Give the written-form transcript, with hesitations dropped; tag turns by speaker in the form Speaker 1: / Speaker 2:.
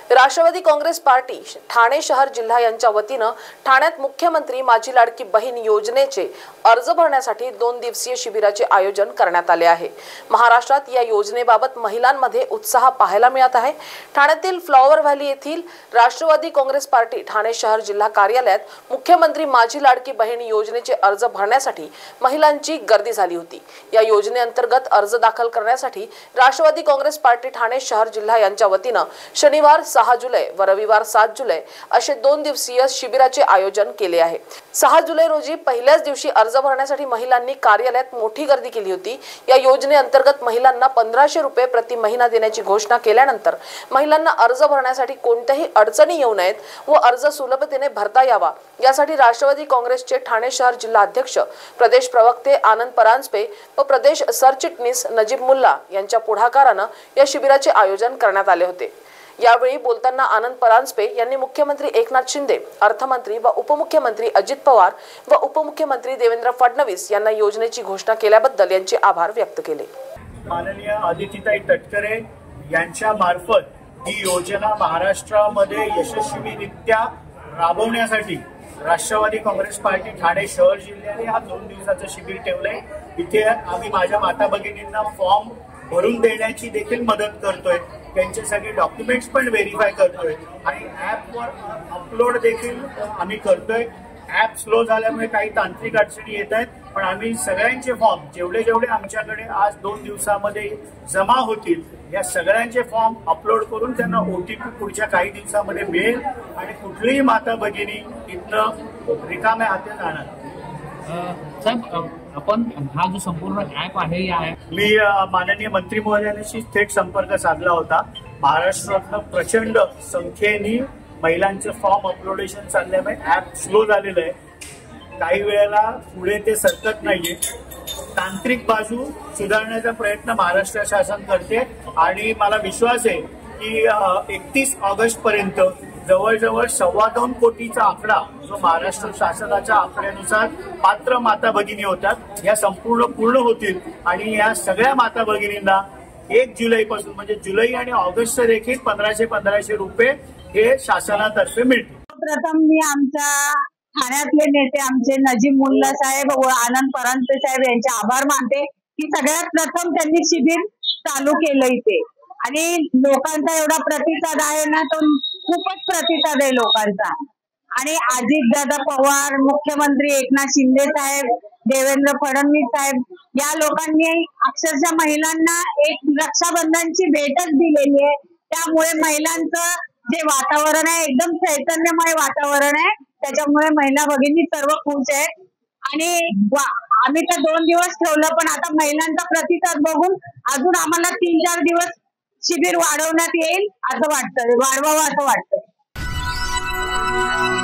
Speaker 1: Rashtrawadi Congress party Thane शहर जिल्हा यांच्या वतीनं ठाण्यात मुख्यमंत्री माझी लाडकी बहीण योजनेचे अर्ज भरण्यासाठी 2 दिवसीय शिबिराचे आयोजन करण्यात आले आहे। महाराष्ट्रात या योजनेबाबत महिलांमध्ये उत्साह पाहायला मिळत आहे। ठाण्यातील फ्लॉवर व्हॅली येथील राष्ट्रवादी काँग्रेस पार्टी ठाणे शहर जिल्हा कार्यालयात मुख्यमंत्री माझी लाडकी बहीण योजनेचे अर्ज भरण्यासाठी महिलांची गर्दी झाली होती। या योजनेअंतर्गत अर्ज दाखल करण्यासाठी राष्ट्रवादी काँग्रेस पार्टी ठाणे शहर जिल्हा यांच्या वतीनं शनिवार 6 जुलै व रविवार 7 जुलै असे 2 दिवसीय शिबिराचे आयोजन केले आहे। 6 जुलै रोजी पहिल्याच दिवशी अर्ज भरण्यासाठी महिलांनी कार्यालयात मोठी गर्दी केली होती। या योजनेअंतर्गत महिलांना 1500 रुपये प्रति महिना देण्याची घोषणा केल्यानंतर महिलांना अर्ज भरण्यासाठी कोणत्याही अडचणी येऊ नयेत व अर्ज सुलभतेने भरता यावा यासाठी राष्ट्रवादी काँग्रेसचे ठाणे शहर जिल्हा अध्यक्ष, प्रदेश प्रवक्ते आनंद परांजपे व प्रदेश सरचिटणीस नजीब मुल्ला यांच्या पुढाकाराने या शिबिराचे आयोजन करण्यात आले होते। यावेळी बोलताना आनंद परांजपे यांनी मुख्यमंत्री एकनाथ शिंदे, अर्थमंत्री व उपमुख्यमंत्री अजित पवार व उपमुख्यमंत्री देवेंद्र फडणवीस यांना योजनेची घोषणा केल्याबद्दल यांचे आभार व्यक्त केले।
Speaker 2: माननीय अदितीताई तटकरे यांच्या मार्फत ही योजना महाराष्ट्रामध्ये यशस्वीरित्या राबवण्यासाठी राष्ट्रवादी काँग्रेस पार्टी ठाणे शहर जिल्ह्याने हा 2 दिवसाचं शिबिर ठेवलंय। इथे आम्ही माझ्या माता भगिनींना फॉर्म भरून देण्याची देखील मदत करतोय, त्यांचे सगळे डॉक्युमेंट्स पण व्हेरीफाय करतोय आणि ऍपवर अपलोड देखील आम्ही करतोय। ऍप स्लो झाल्यामुळे काही तांत्रिक अडचणी येत आहेत, पण आम्ही सगळ्यांचे फॉर्म जेवढे आमच्याकडे आज 2 दिवसामध्ये जमा होतील या सगळ्यांचे फॉर्म अपलोड करून त्यांना OTP पुढच्या काही दिवसामध्ये मिळेल आणि कुठलीही माता भगिनी इथनं रिकाम्या हाती जाणार।
Speaker 3: साहेब, आपण हा जो संपूर्ण ऍप आहे या
Speaker 2: मी माननीय मंत्री महोदयांशी थेट संपर्क साधला होता। महाराष्ट्रातलं प्रचंड संख्येने महिलांचे फॉर्म अपलोडेशन चालल्यामुळे ऍप स्लो झालेलं आहे, काही वेळेला पुढे ते सरकत नाहीये। तांत्रिक बाजू सुधारण्याचा प्रयत्न महाराष्ट्र शासन करते आणि मला विश्वास आहे की 31 ऑगस्ट पर्यंत जवळजवळ 2.25 कोटीचा आकडा जो महाराष्ट्र शासनाच्या आकड्यानुसार पात्र माता भगिनी होतात या संपूर्ण पूर्ण होतील आणि या सगळ्या माता भगिनींना 1 जुलैपासून म्हणजे जुलै आणि ऑगस्ट देखील 1500 रुपये हे शासनातर्फे मिळतील।
Speaker 4: प्रथम मी आमच्या ठाण्यातले नेते आमचे नजीब मुल्ला साहेब व आनंद परांजपे साहेब यांचे आभार मानते की सगळ्यात प्रथम त्यांनी शिबिर चालू केलं इथे आणि लोकांचा एवढा प्रतिसाद आहे ना, तो खूपच प्रतिसाद आहे लोकांचा। आणि अजितदादा पवार, मुख्यमंत्री एकनाथ शिंदे साहेब, देवेंद्र फडणवीस साहेब या लोकांनी अक्षरशः महिलांना एक रक्षाबंधनची भेटच दिलेली आहे। त्यामुळे महिलांचं जे वातावरण आहे एकदम चैतन्यमय वातावरण आहे, त्याच्यामुळे महिला भगिनी सर्व खुश आहेत। आणि आम्ही तर 2 दिवस ठेवलं, पण आता महिलांचा प्रतिसाद बघून अजून आम्हाला 3-4 दिवस शिबिर वाढवण्यात येईल असं वाटतं, वाढवावं असं वाटतं।